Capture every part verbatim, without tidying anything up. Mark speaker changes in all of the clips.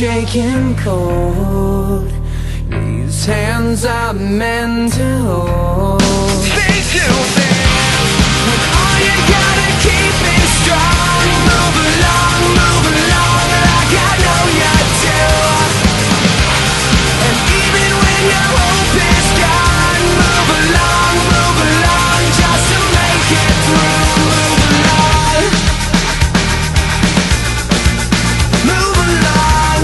Speaker 1: shaking cold. These hands are meant to hold. Speak to me when all you gotta keep is strong. Move along, move along like I know you do. And even when your hope is gone, move along, move along just to make it through. Move along, move along.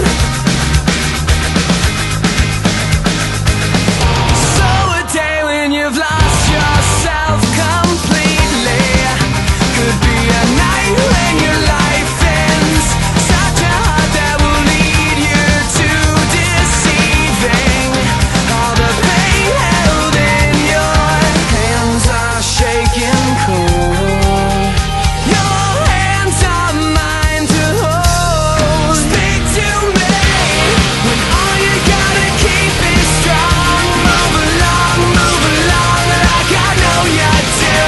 Speaker 1: So a day when you've lost yourself completely could be a night when your life ends. Such a heart that will lead you to deceiving. All the pain held in your hands are shaking cold. Your hands are mine to hold. Speak to me when all you gotta keep is strong. Move along, move along like I know you do.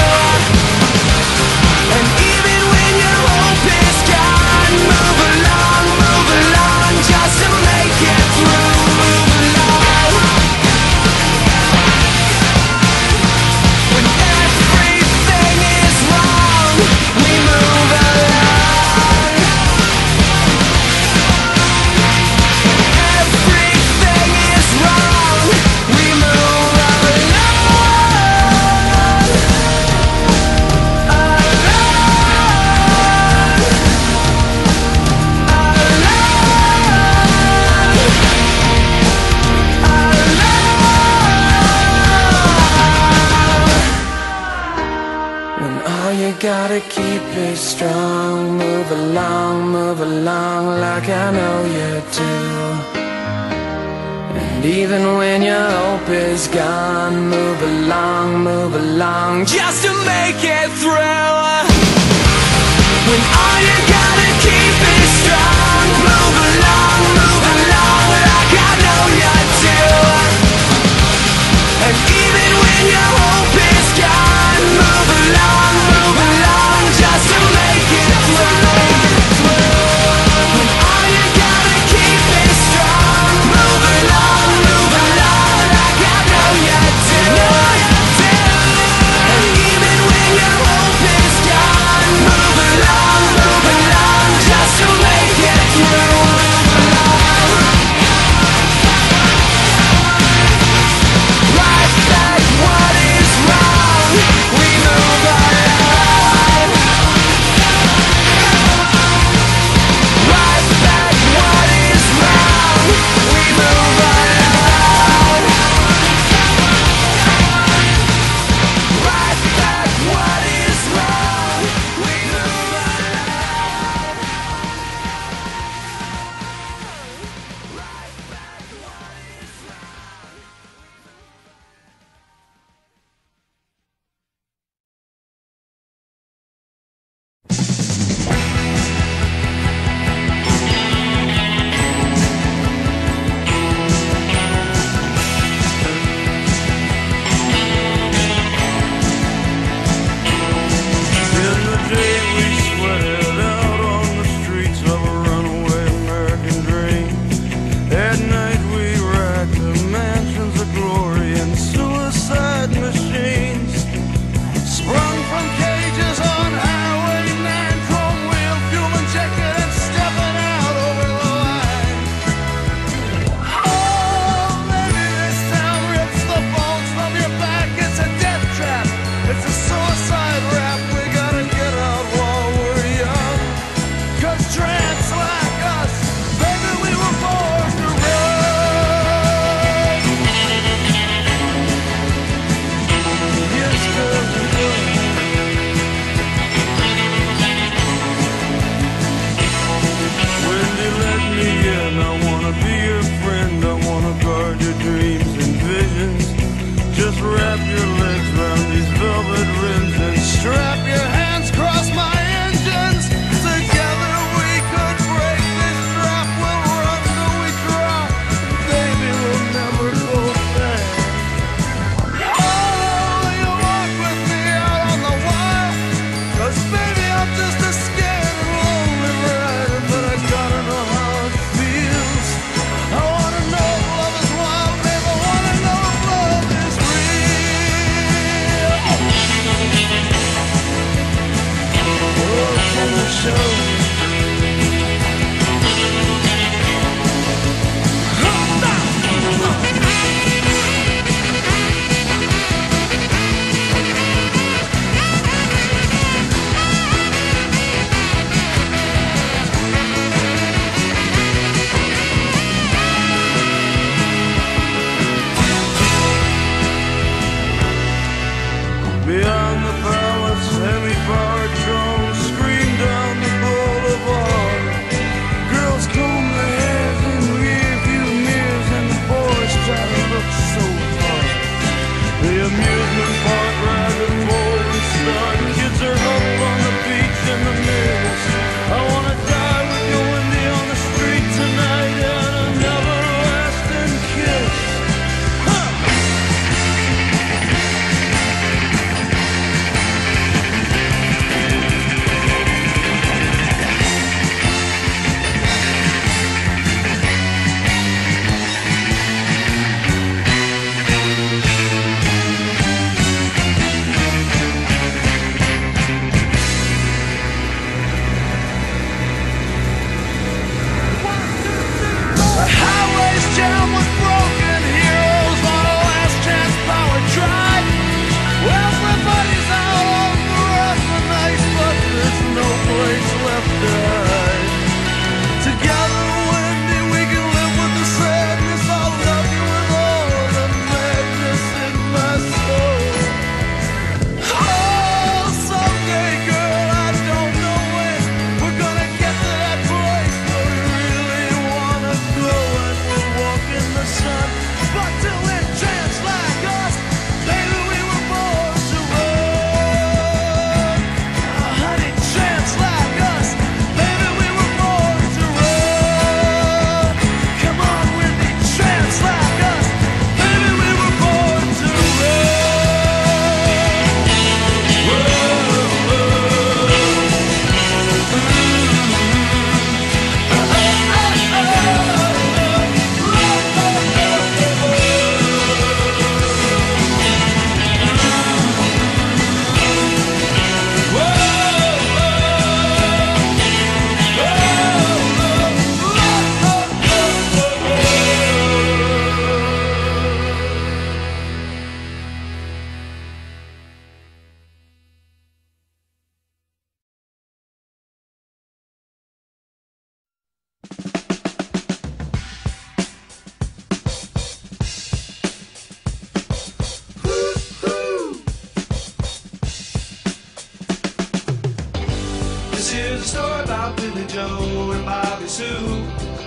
Speaker 1: And even when your hope is gone, move along, move along just to make it through. Move along when everything is wrong. We move along. Everything is wrong. We move along. When all you gotta keep is strong, move along, move along like I know you do. And even when your hope is gone, move along, move along just to make it through. When all you gotta keep is strong, move along, move along like I know you do. And even when your hope is gone, move along, move along just to make it through. When all you gotta keep is strong, move along, move along like I know you do. And even when your hope is gone, move along, move along just to make it through. Move along. Right back what it show. Beyond the palace, semi-powered drones scream down the boulevard. Girls comb their hair in rear-view mirrors, and the boys try to look so hard. The amusement park rides and bowling start. Kids are up on the beach in the mirrors. I wanna die with you, Wendy, on the street tonight, and an everlasting kiss.
Speaker 2: Here's a story about Billy Joe and Bobby Sue,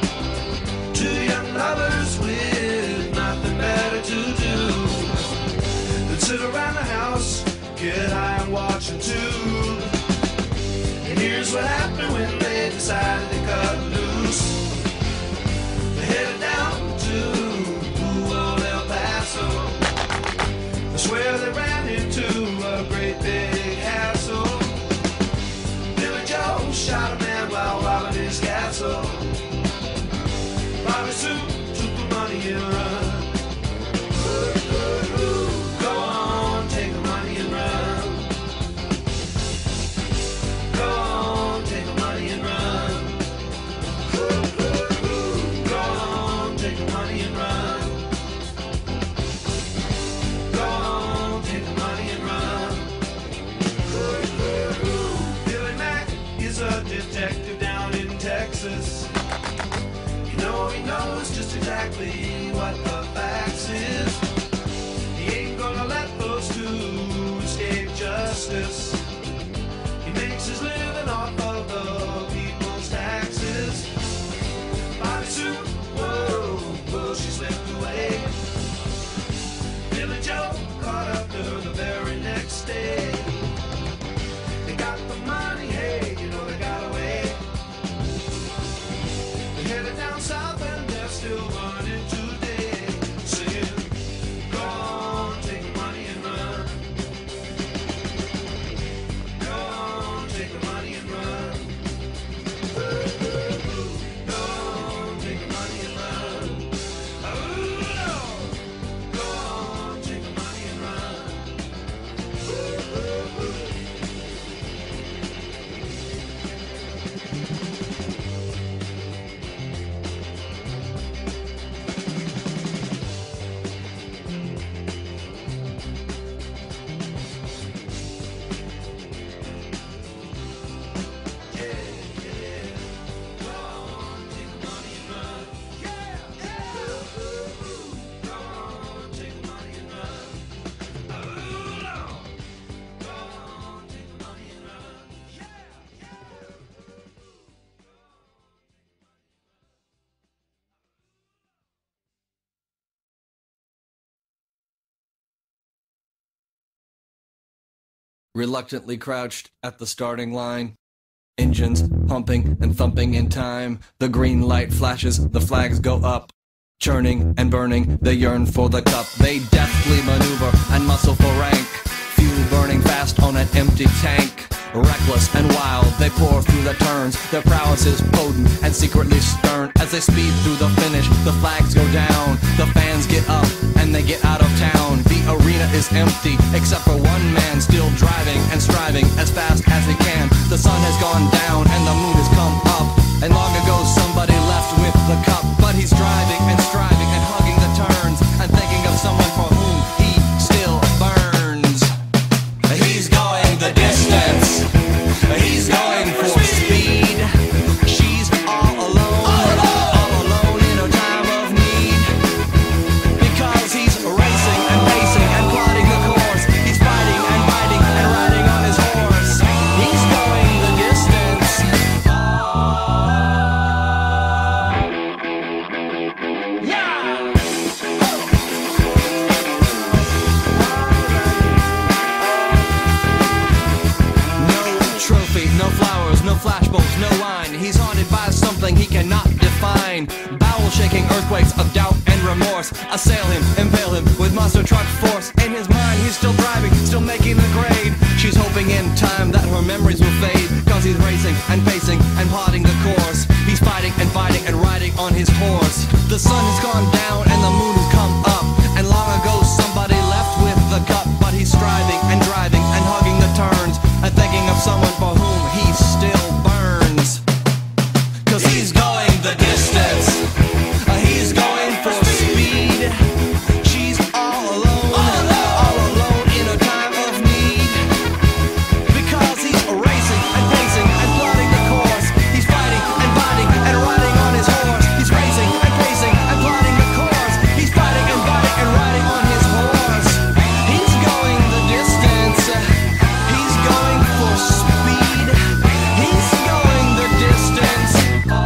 Speaker 2: two young lovers with nothing better to do than sit around the house, get high and watch a tube. And here's what happened when they decided to cut loose. They headed down to old El Paso. I swear they ran into a great big hassle. Joe shot a man while robbing his castle. Bobby Sue took the money and run. Go on, take the money and run. Go on, take the money and run. Go on, take the money and run. Go on, take the money and run. He's a detective down in Texas. You know he knows just exactly what the facts is. He ain't gonna let those two escape justice. He makes his living off of the people's taxes. Bobby Sue, whoa, whoa, she slipped away. Billy Joe caught up to her the very next day. They got the money, hey, you know they got away. They headed down south and they're still running today.
Speaker 3: reluctantly crouched at the starting line. Engines pumping and thumping in time. The green light flashes, the flags go up. Churning and burning, they yearn for the cup. They deftly maneuver and muscle for rank. Fuel burning fast on an empty tank. Reckless and wild, they pour through the turns. Their prowess is potent and secretly stern. As they speed through the finish, the flags go down. The fans get up and they get out of town. The arena is empty, except for one man still driving and striving as fast as he can. The sun has gone down and the moon has come up. And long ago somebody left with the cup. But he's driving and striving and hugging the turns and thinking of someone for whom he still burns. He's going the distance. He's going for speed. She's all alone, all alone in her time of need. Because he's racing and pacing and plotting the course. He's fighting and biting and riding on his horse. He's going the distance. Yeah! Trophy, no flowers, no flashbulbs, no wine. He's haunted by something he cannot define. Bowel-shaking earthquakes of doubt and remorse assail him, impale him with monster truck force. In his mind, he's still driving, still making the grade. She's hoping in time that her memories will fade. Cause he's racing and pacing and plotting the course. He's fighting and fighting and riding on his horse. The sun has gone down and the moon has come up. And long ago somebody left with the cup. But he's striving and driving and hugging the turns and thinking of someone for whom he still burns. Cause he's going the distance. Uh, he's going for speed. She's all alone, all alone in a time of need. Because he's racing and pacing and plotting the course. He's fighting and biting and riding on his horse. He's racing and pacing and plotting the course. He's fighting and biting and riding on his horse. He's going the distance. He's going for speed. He's going the distance.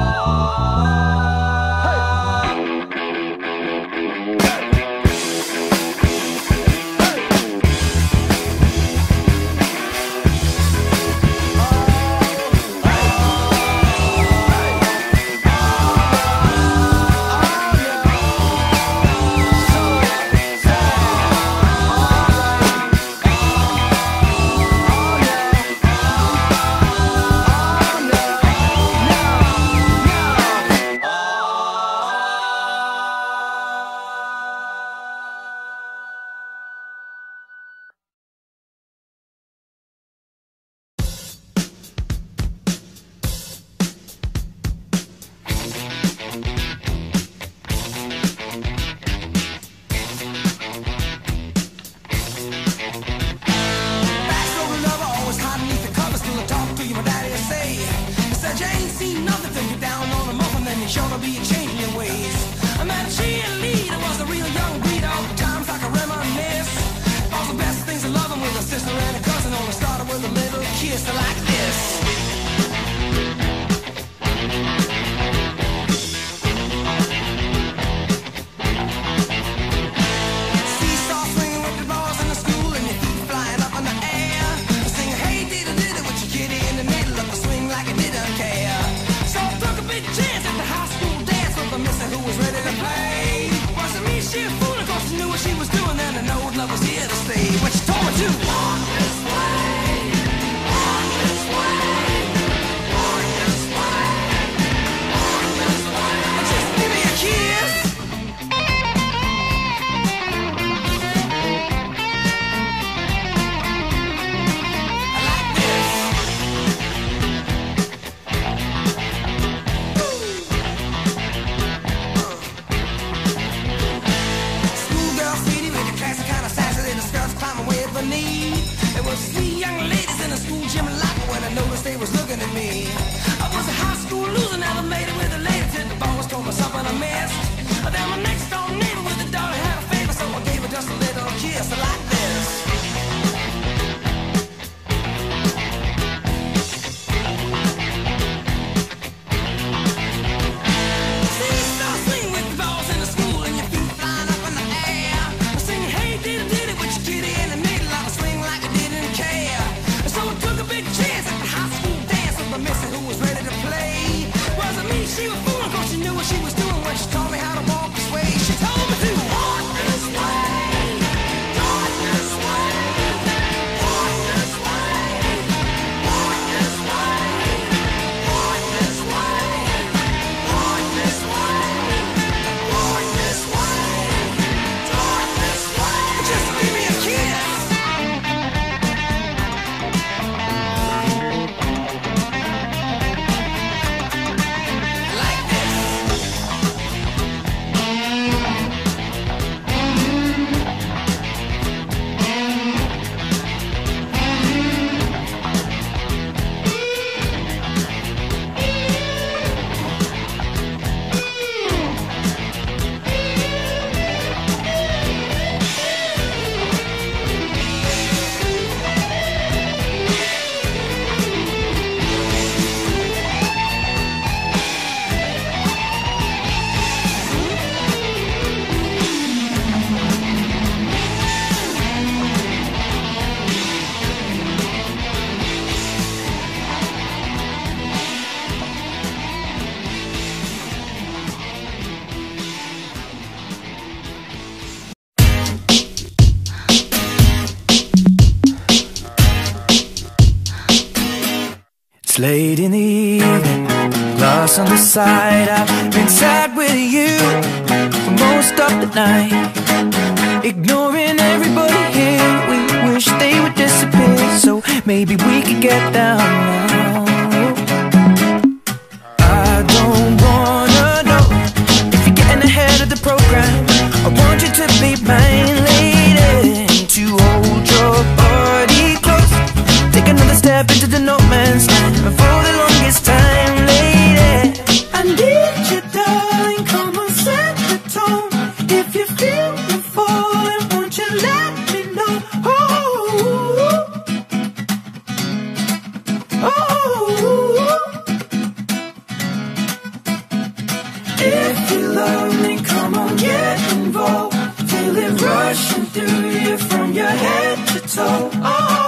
Speaker 1: Backstory lover, always hiding beneath the covers. Still I talk to you, my daddy will say. He said you ain't seen nothing till you're down on the muffin, then you're sure to be changing your ways. I met a cheerleader, was a real young breed. All the times I can reminisce. All the best things of loving with a sister and a cousin. Only started with a little kiss like this. Seesaw swinging with the balls in the school and your feet flying up in the air. Singing, hey, diddle diddle with your kitty in the middle of the swing like it didn't care. So I took a big chance at the high school dance with the mister who was ready to play. Wasn't me, she a fool, of course she knew what she was doing. Then I know love was here to stay. But she told me to walk this way, walk this way. big chance at the high school dance with the missus who was ready to play. Wasn't me, she was fooling, cause she knew what she was doing when she taught me how to walk this way. She told me to walk this way, walk this way, walk this way, walk this way, walk this way, walk this way, walk this way, walk this way. Just give me a kiss.
Speaker 4: It's late in the evening, lost on the side. I've been sad with you for most of the night, ignoring everybody here. We wish they would disappear, so maybe we could get down now. I don't wanna know if you're getting ahead of the program. I want you to be mine, lady, to hold your body close. Take another step into the no man's land for the longest time, lady. I need you, darling, come on, set the tone. If you feel you're falling, won't you let me know? Oh, oh. If you love me, come on, get involved. Feel it rushing through you from your head to toe. Oh,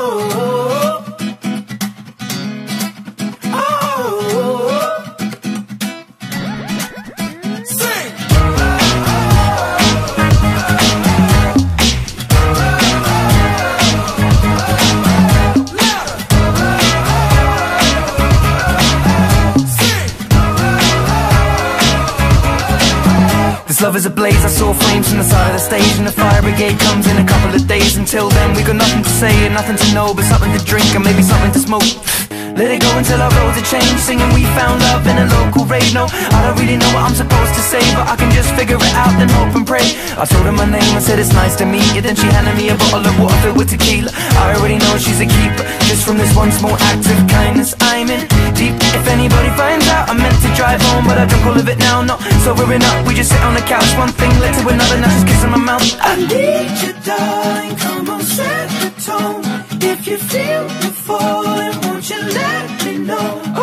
Speaker 4: this love is ablaze, I saw flames from the side of the stage, and the fire brigade comes in a couple of days. Until then we got nothing to say and nothing to know, but something to drink and maybe something to smoke. Let it go until our roads are changed, singing we found love in a local rave. No, I don't really know what I'm supposed to say, but I can just figure it out and hope and pray. I told her my name, I said it's nice to meet you. Then she handed me a bottle of water filled with tequila. I already know she's a keeper, just from this one small act of kindness. I'm in deep, if anybody finds out. I meant to drive home, but I drunk all of it now. Not sobering up, we just sit on the couch. One thing led to another, now she's kissing my mouth. I need you, darling, come on, set the tone. If you feel you're falling, won't you let me know? Oh,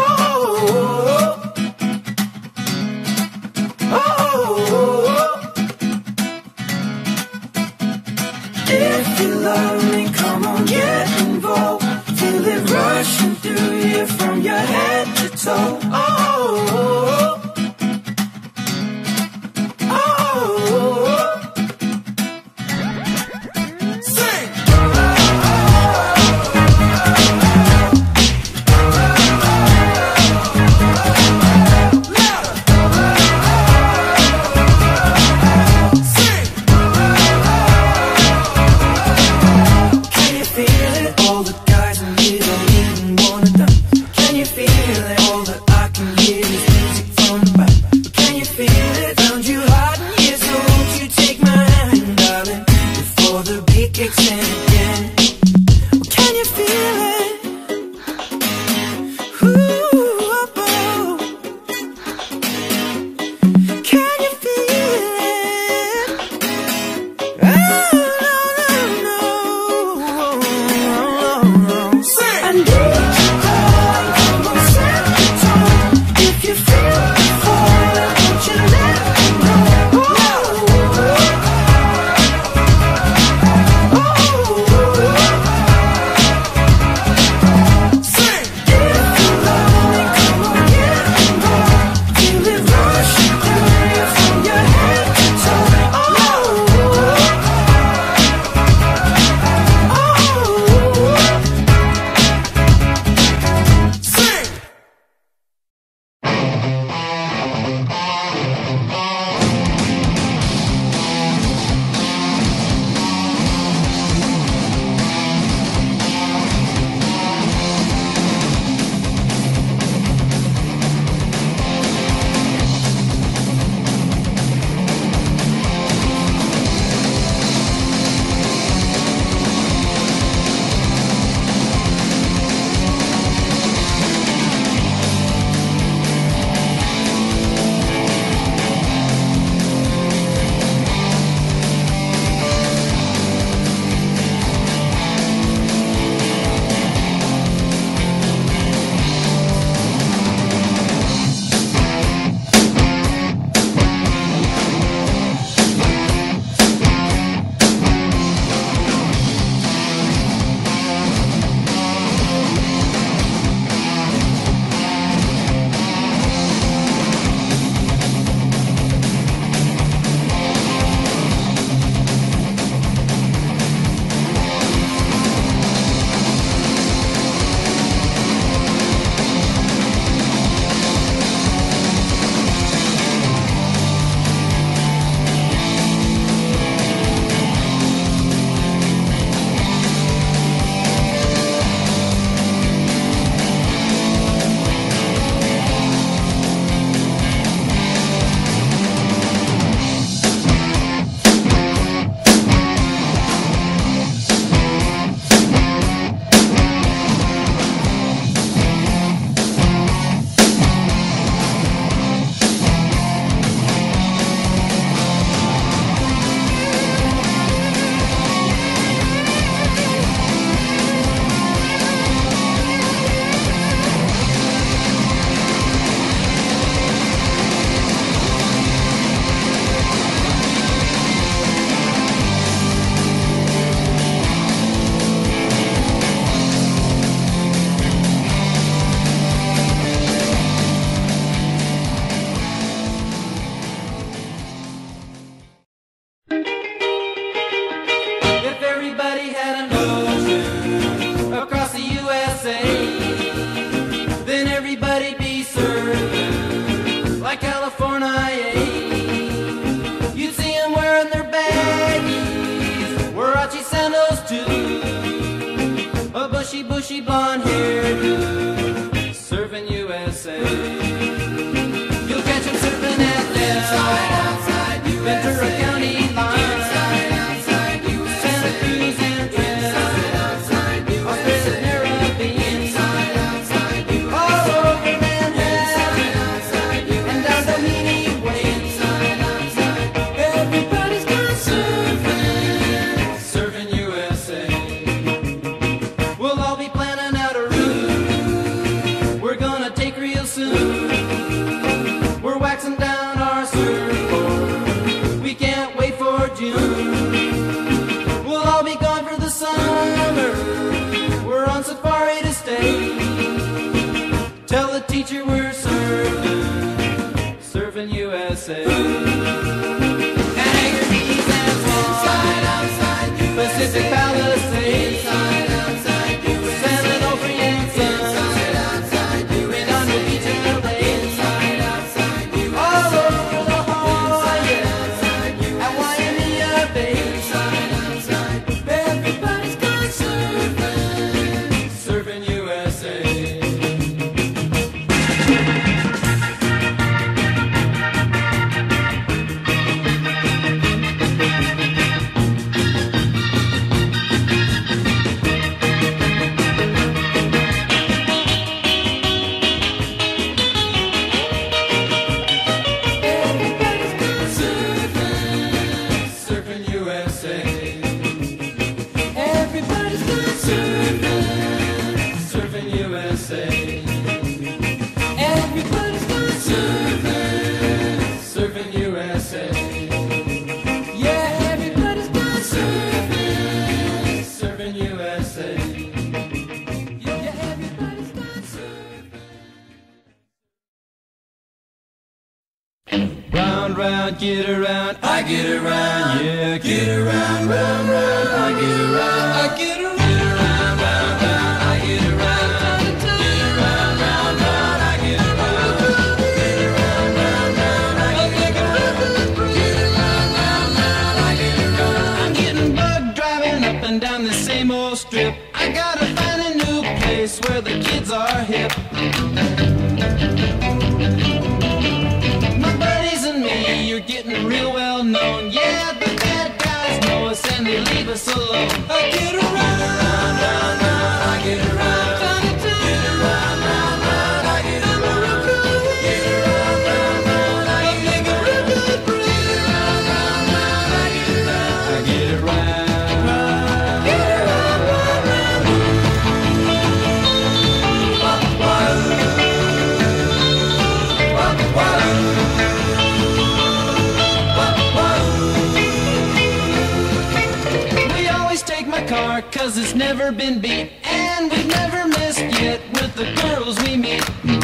Speaker 4: oh. If you love me, come on, get involved. Feel it rushing through you from your head to toe. Oh, feel it, all the
Speaker 5: Tell the teacher we're surfing, surfing U S A. Hang your knees and slide outside Pacific Palisades. Inside, outside, sailing over Yankton. Inside, outside, and on the beach in L A. Inside, outside, all over the Hawaii and Waimea Bay. Inside, outside, everybody's gone surfing, surfing U S A. Round, round, get around, I get around, yeah, get around, round, round, I get around, I get around, round, round, round, I get around, get around, round, round, I get around, get around, round, round, I get around, get around, round, round, I get around. I'm getting bugged driving up and down the same old strip. I gotta find a new place where the kids are hip. You're getting real well known. Yeah, the bad guys know us and they leave us alone. I get around, round, round, round, I get around, get around, round, round, I get around, get around, round, round, I get around, get around, round, round, I get around, I get around, get around, round, round, wah, wah, wah. Car, cause it's never been beat, and we've never missed yet with the girls we meet.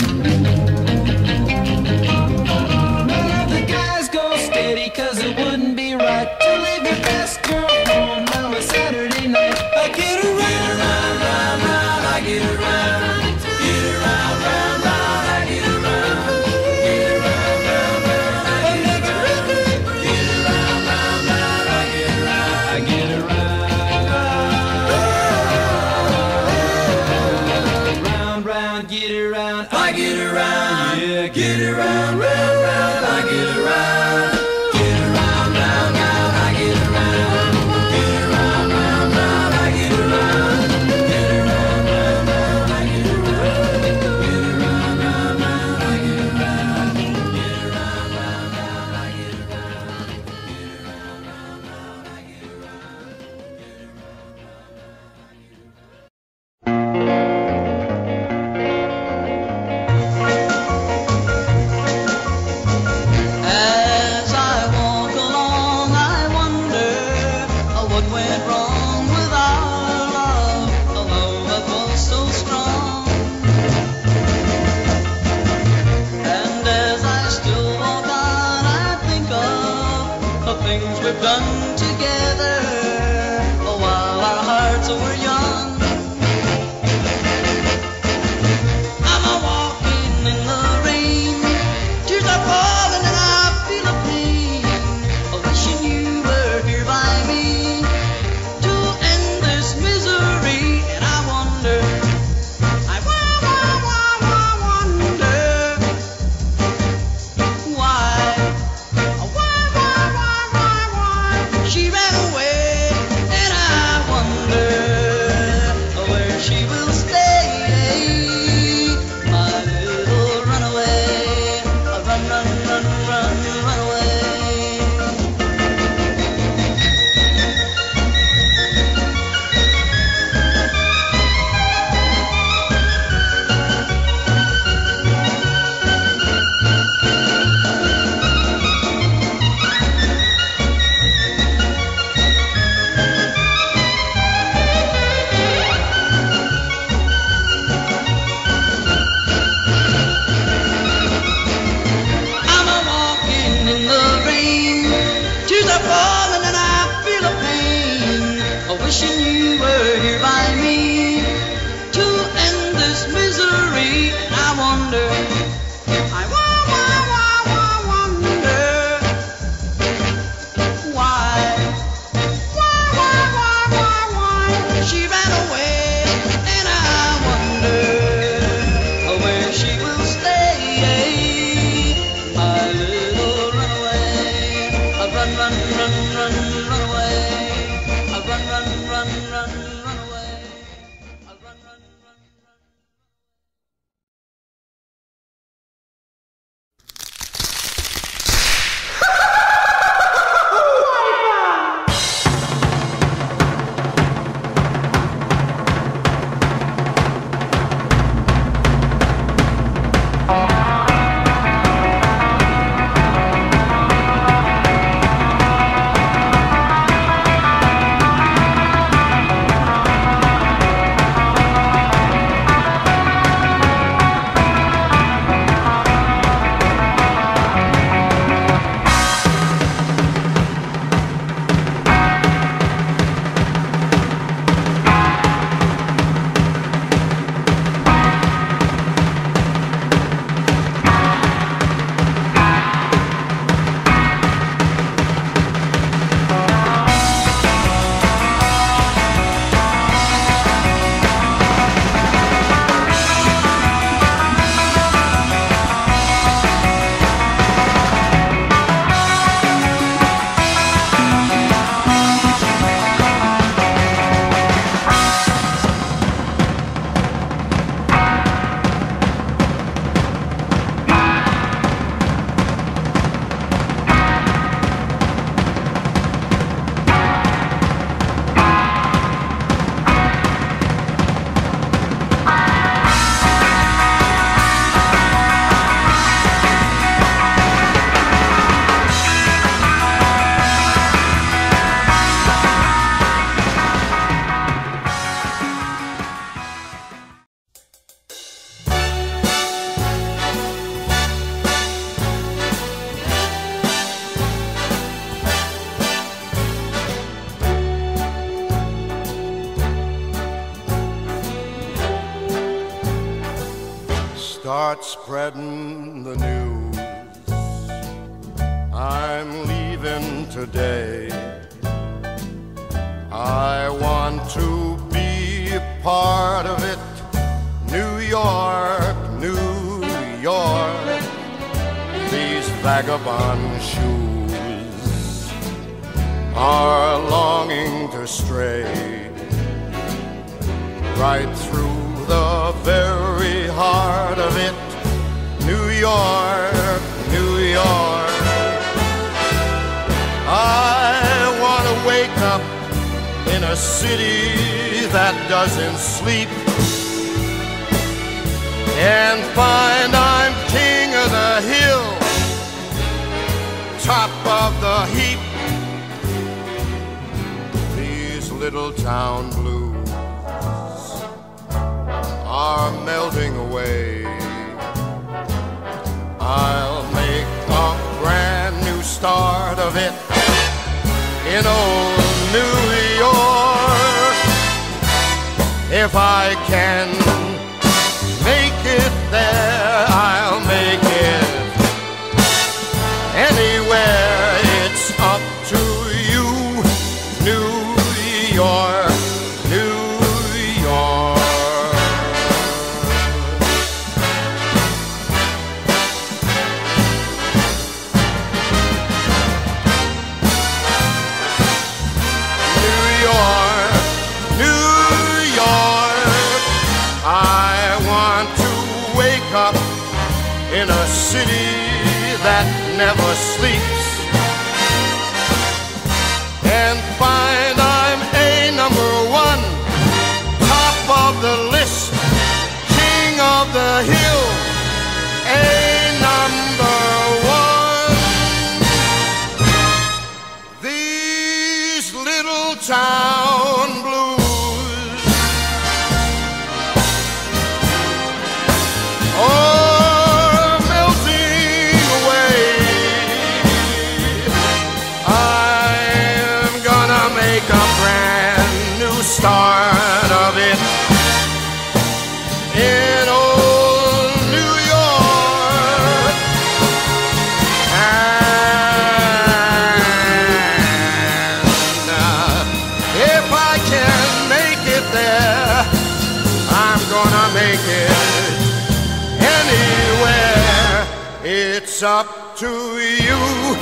Speaker 5: None of the guys go steady, cause it wouldn't be right to leave your best girl home on a Saturday night. I get around, round, round, round, I get around, get around, round, round, I get around, get around, round, round, I get around, get around, round, round, I get around, I get around. Get around, I get around, yeah, get around, round, round, I get around, get around, round, round, I get around, get around, round, round, I get around, get around, round, round, I get around, get around, round, round, I get around, get around, round, round, I get around, get around, round, round, I get around, get around, round, round, I get around.
Speaker 6: We've done together while our hearts were young. I'm a walking in the rain, tears are falling and I feel a pain, wishing you were here by me to end this misery. And I wonder, I wonder why. misery. And I wonder, I wa- wa- wa- wa- wonder why, why, why, why, why, why she ran away. And I wonder where she will stay, my little runaway. A run, run, run, run, run away. A run, run, run, run, run away. A run, run, run, run.
Speaker 7: Start spreading the news. I'm leaving today. I want to be a part of it. New York, New York. These vagabond shoes are longing to stray right through the very heart of it. New York, New York. I want to wake up in a city that doesn't sleep and find I'm king of the hill, top of the heap. These little town blues are melting away. I'll make a brand new start of it in old New York. If I can make it there, I'll make it anywhere. It's up to you, New York, New York. Up in a city that never sleeps and find I'm a number one, top of the list, king of the hill, a number one. These little town blues are melting away. I'm gonna make It's up to you.